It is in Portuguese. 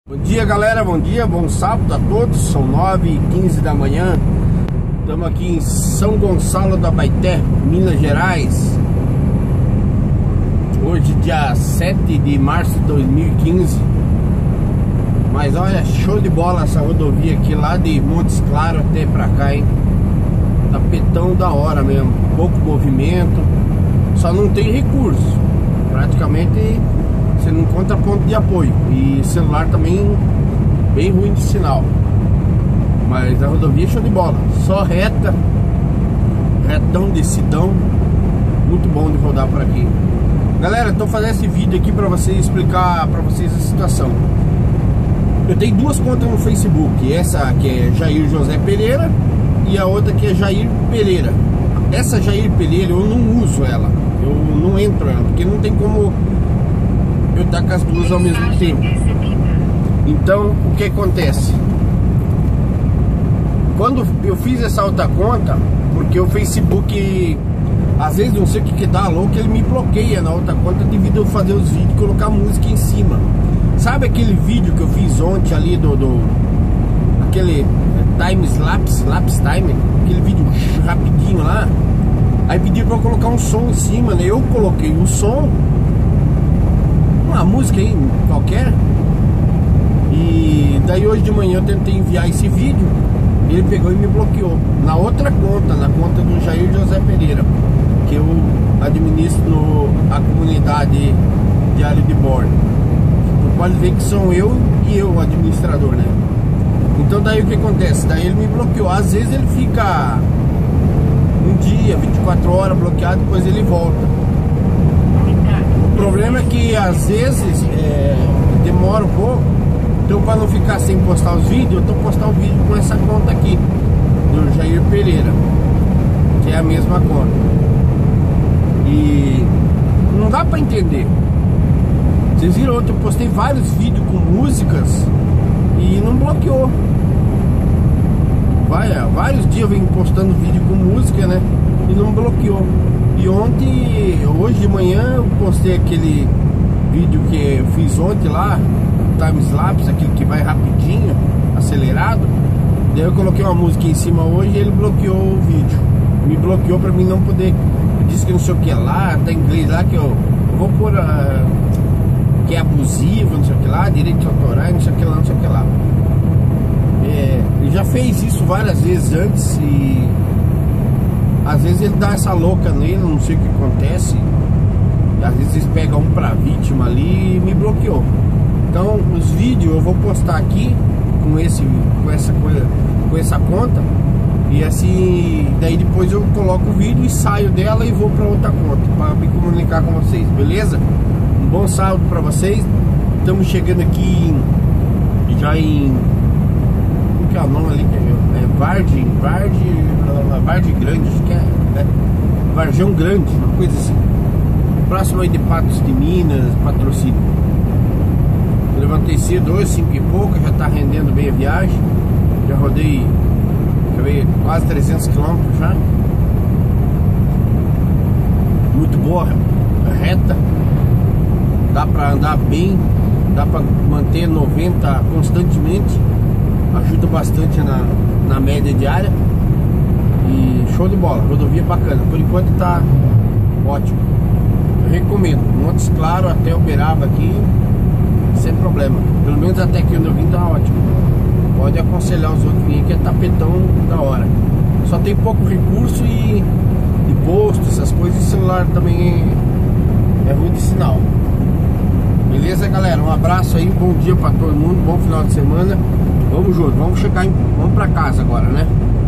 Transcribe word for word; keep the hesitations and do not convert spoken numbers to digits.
Bom dia, galera, bom dia, bom sábado a todos. São nove e quinze da manhã. Estamos aqui em São Gonçalo do Abaeté, Minas Gerais. Hoje dia sete de março de dois mil e quinze. Mas olha, show de bola essa rodovia aqui, lá de Montes Claros até pra cá, hein? Tapetão da hora mesmo, pouco movimento, só não tem recurso. Praticamente você não encontra ponto de apoio. E celular também bem ruim de sinal. Mas a rodovia é show de bola, só reta, retão, decidão. Muito bom de rodar por aqui. Galera, estou fazendo esse vídeo aqui para vocês, explicar para vocês a situação. Eu tenho duas contas no Facebook. Essa que é Jair José Pereira e a outra que é Jair Pereira. Essa Jair Pereira eu não uso ela, eu não entro nela, porque não tem como eu estar com as duas ao mesmo tempo. Então o que acontece? Quando eu fiz essa outra conta, porque o Facebook às vezes não sei o que que dá louco, ele me bloqueia na outra conta devido a eu fazer os vídeos e colocar música em cima. Sabe aquele vídeo que eu fiz ontem ali do, do aquele time lapse, lapse time, aquele vídeo rapidinho lá? Aí pediu pra eu colocar um som em cima, né? Eu coloquei o som, uma música aí qualquer, e daí hoje de manhã eu tentei enviar esse vídeo, ele pegou e me bloqueou na outra conta, na conta do Jair José Pereira, que eu administro a comunidade Diário de Bordo. Tu pode ver que são eu e eu o administrador, né? Então daí o que acontece? Daí ele me bloqueou. Às vezes ele fica um dia, vinte e quatro horas bloqueado, depois ele volta. O problema é que às vezes é, demora um pouco. Então para não ficar sem postar os vídeos, eu tô postando o vídeo com essa conta aqui do Jair Pereira, que é a mesma conta. E não dá pra entender. Vocês viram ontem, eu postei vários vídeos com músicas e não bloqueou. Vai, vários dias eu venho postando vídeo com música, né? E não bloqueou. E ontem, hoje de manhã, eu postei aquele vídeo que eu fiz ontem lá, time-lapse, aquele que vai rapidinho, acelerado. Daí eu coloquei uma música em cima hoje e ele bloqueou o vídeo. Me bloqueou pra mim não poder. Disse que não sei o que lá, tá em inglês lá, que eu, eu vou pôr a, que é abusivo, não sei o que lá, direito autorais, não sei o que lá, não sei o que lá. É, ele já fez isso várias vezes antes e às vezes ele dá essa louca nele, não sei o que acontece. E às vezes eles pegam um pra vítima ali e me bloqueou. Então os vídeos eu vou postar aqui com, esse, com, essa, coisa, com essa conta. E assim, daí depois eu coloco o vídeo e saio dela e vou pra outra conta para me comunicar com vocês, beleza? Um bom sábado pra vocês. Estamos chegando aqui em, já em... Como que é o nome ali? É Vargem, Vargem, Vargem Grande, acho que é, é Varjão Grande, uma coisa assim. Próximo aí de Patos de Minas, Patrocínio. Eu levantei cedo hoje, cinco e pouco, já tá rendendo bem a viagem. Já rodei, já veio quase trezentos quilômetros já. Muito boa, reta. Dá pra andar bem, dá pra manter noventa constantemente. Ajuda bastante na, na média diária. E show de bola, rodovia bacana. Por enquanto tá ótimo. Eu recomendo, Montes Claros até Uberaba aqui, sem problema. Pelo menos até aqui onde eu vim tá ótimo. Pode aconselhar os outros vir aqui, é tapetão da hora. Só tem pouco recurso e, e posto, essas coisas, e celular também é, é ruim de sinal. Beleza, galera? Um abraço aí, bom dia pra todo mundo, bom final de semana. Vamos junto, vamos chegar em, vamos pra casa agora, né?